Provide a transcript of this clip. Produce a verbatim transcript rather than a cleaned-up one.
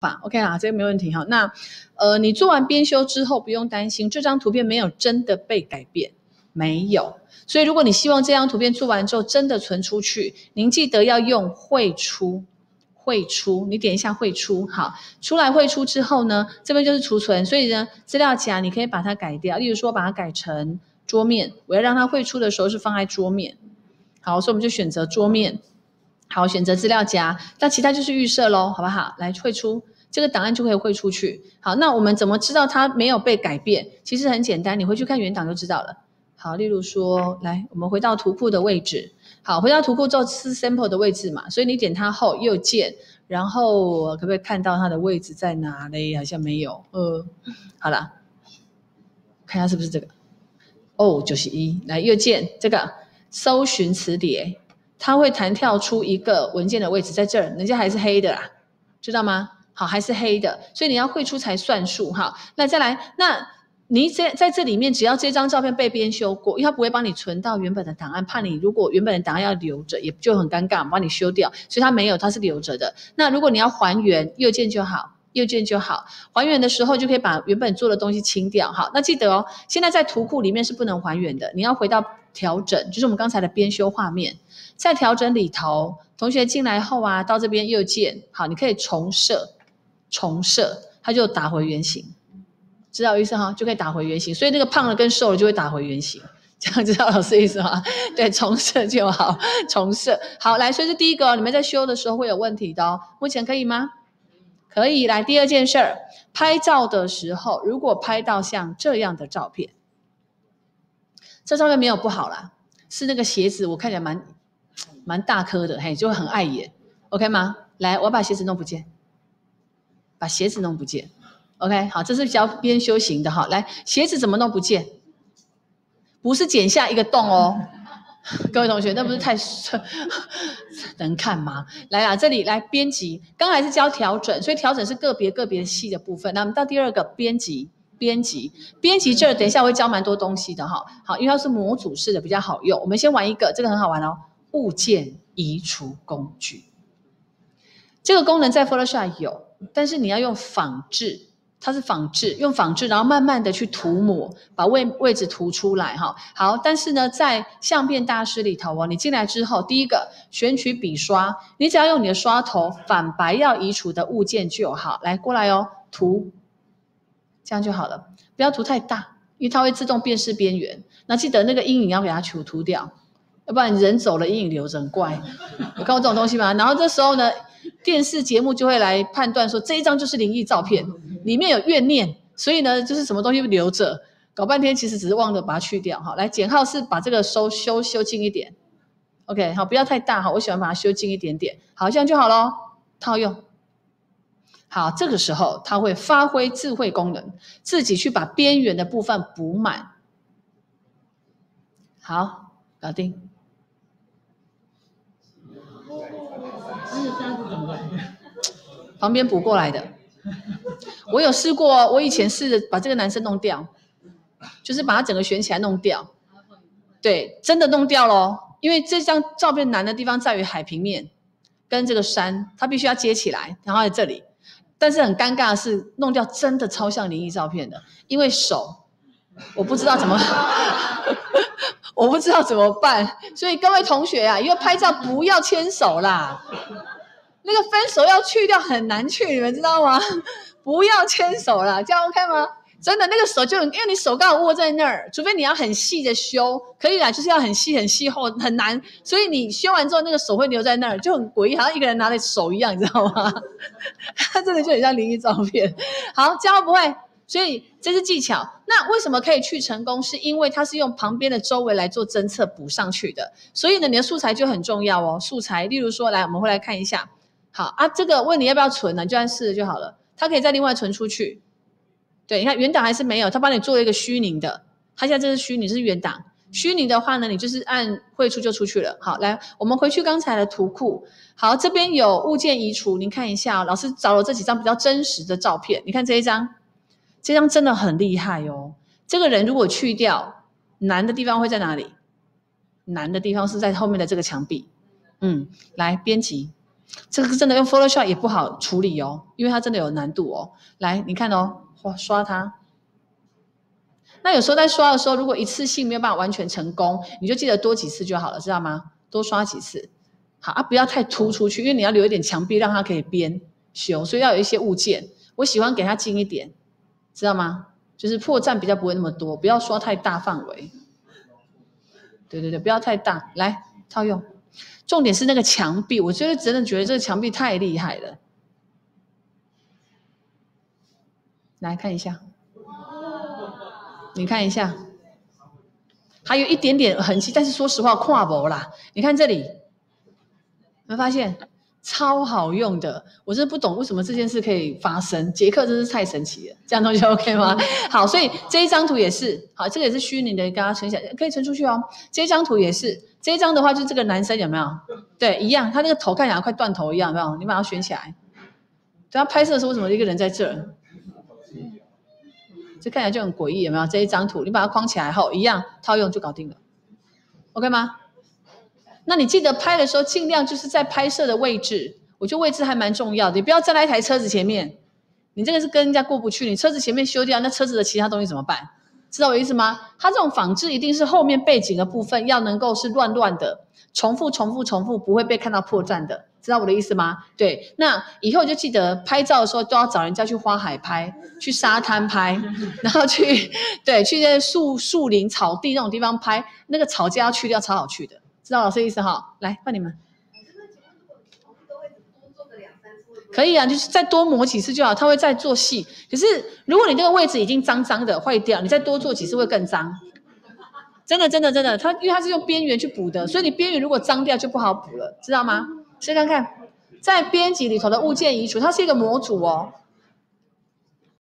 法 OK 啦，这个没问题哈。那呃，你做完编修之后不用担心，这张图片没有真的被改变，没有。所以如果你希望这张图片做完之后真的存出去，您记得要用汇出，汇出，你点一下汇出，好，出来汇出之后呢，这边就是储存，所以呢，资料夹你可以把它改掉，例如说把它改成桌面，我要让它汇出的时候是放在桌面，好，所以我们就选择桌面，好，选择资料夹，那其他就是预设咯，好不好？来汇出。这个档案就可以汇出去。好，那我们怎么知道它没有被改变？其实很简单，你回去看原档就知道了。好，例如说，来，我们回到图库的位置。好，回到图库之后是 sample 的位置嘛，所以你点它后右键，然后可不可以看到它的位置在哪里？好像没有。呃，好了，看一下是不是这个？哦，九十一，来右键这个搜寻磁碟，它会弹跳出一个文件的位置在这儿，人家还是黑的啦，知道吗？好，还是黑的，所以你要汇出才算数哈。那再来，那你在在这里面，只要这张照片被编修过，因为它不会帮你存到原本的档案，怕你如果原本的档案要留着，也就很尴尬，帮你修掉，所以它没有，它是留着的。那如果你要还原，右键就好，右键就好。还原的时候就可以把原本做的东西清掉。好，那记得哦，现在在图库里面是不能还原的，你要回到调整，就是我们刚才的编修画面，在调整里头，同学进来后啊，到这边右键，好，你可以重设。重设，它就打回原形，知道意思哈？就可以打回原形，所以那个胖了跟瘦了就会打回原形，这样知道老师意思吗？对，重设就好，重设好来，所以是第一个、哦，你们在修的时候会有问题的哦。目前可以吗？可以。来，第二件事儿，拍照的时候，如果拍到像这样的照片，这照片没有不好啦，是那个鞋子我看起来蛮蛮大颗的，嘿，就会很碍眼 ，OK 吗？来，我把鞋子弄不见。把鞋子弄不见 ，OK， 好，这是比较编修型的哈。来，鞋子怎么弄不见？不是剪下一个洞哦，各位同学，那不是太能看吗？来啊，这里来编辑，刚才是教调整，所以调整是个别个别细的部分。那我们到第二个编辑，编辑，编辑这儿等一下我会教蛮多东西的哈。好，因为它是模组式的，比较好用。我们先玩一个，这个很好玩哦，物件移除工具。这个功能在 Photoshop 有，但是你要用仿制，它是仿制，用仿制，然后慢慢的去涂抹，把位位置涂出来哈。好，但是呢，在相片大师里头哦，你进来之后，第一个选取笔刷，你只要用你的刷头反白要移除的物件就好。来，过来哦，涂，这样就好了，不要涂太大，因为它会自动辨识边缘。那记得那个阴影要给它除涂掉，要不然人走了阴影留着很怪。有看过这种东西吗？然后这时候呢，电视节目就会来判断说这一张就是灵异照片，里面有怨念，所以呢就是什么东西留着，搞半天其实只是忘了把它去掉。好，来减号是把这个收修修近一点 ，OK， 好，不要太大哈，我喜欢把它修近一点点，好，这样就好咯，套用。好，这个时候它会发挥智慧功能，自己去把边缘的部分补满。好，搞定。旁边补过来的，我有试过，我以前试着把这个男生弄掉，就是把他整个旋起来弄掉，对，真的弄掉咯，因为这张照片难的地方在于海平面跟这个山，它必须要接起来，然后在这里，但是很尴尬的是，弄掉真的超像灵异照片的，因为手我不知道怎么。我不知道怎么办，所以各位同学啊，因为拍照不要牵手啦，那个分手要去掉很难去，你们知道吗？不要牵手啦，这样 OK 吗？真的那个手就因为你手刚好握在那儿，除非你要很细的修，可以啦，就是要很细很细厚很难，所以你修完之后那个手会留在那儿，就很诡异，好像一个人拿着手一样，你知道吗？它真的就很像灵异照片。好，这样会不会？所以这是技巧。那为什么可以去成功？是因为它是用旁边的周围来做侦测补上去的。所以呢，你的素材就很重要哦。素材，例如说，来，我们会来看一下。好啊，这个问你要不要存呢？你就按试就好了。它可以再另外存出去。对，你看原档还是没有，它帮你做了一个虚拟的。它现在这是虚拟，是原档。虚拟的话呢，你就是按汇出就出去了。好，来，我们回去刚才的图库。好，这边有物件移除，您看一下、哦，老师找了这几张比较真实的照片。你看这一张。这张真的很厉害哦！这个人如果去掉难的地方会在哪里？难的地方是在后面的这个墙壁。嗯，来编辑， 这个真的用 Photoshop 也不好处理哦，因为它真的有难度哦。来，你看哦，刷它。那有时候在刷的时候，如果一次性没有办法完全成功，你就记得多几次就好了，知道吗？多刷几次。好啊，不要太突出去，因为你要留一点墙壁让它可以边修，所以要有一些物件。我喜欢给它近一点，知道吗？就是破绽比较不会那么多，不要刷太大范围。对对对，不要太大。来套用，重点是那个墙壁，我觉得真的觉得这个墙壁太厉害了。来看一下，你看一下，还有一点点痕迹，但是说实话看不啦。你看这里，有没有发现超好用的？我真的不懂为什么这件事可以发生。杰克真是太神奇了，这样东西 OK 吗？好，所以这一张图也是，好，这个也是虚拟的，跟大家存下，可以存出去哦。这一张图也是，这一张的话就是这个男生有没有？对，一样，他那个头看起来快断头一样，有没有？你把它选起来。对，他拍摄的时候为什么一个人在这儿？这看起来就很诡异，有没有？这一张图你把它框起来后，一样套用就搞定了 ，OK 吗？那你记得拍的时候，尽量就是在拍摄的位置，我觉得位置还蛮重要的。你不要站在一台车子前面，你这个是跟人家过不去。你车子前面修掉，那车子的其他东西怎么办？知道我意思吗？它这种仿制一定是后面背景的部分要能够是乱乱的，重复、重复、重复，不会被看到破绽的。知道我的意思吗？对，那以后就记得拍照的时候都要找人家去花海拍，去沙滩拍，然后去对去那树树林、草地那种地方拍，那个草架要去掉，超好去的。知道老师的意思哈？来，换你们。可以啊，就是再多磨几次就好，它会再做细。可是如果你这个位置已经脏脏的坏掉，你再多做几次会更脏。真的真的真的，它因为它是用边缘去补的，所以你边缘如果脏掉就不好补了，知道吗？试看看，在编辑里头的物件移除，它是一个模组哦。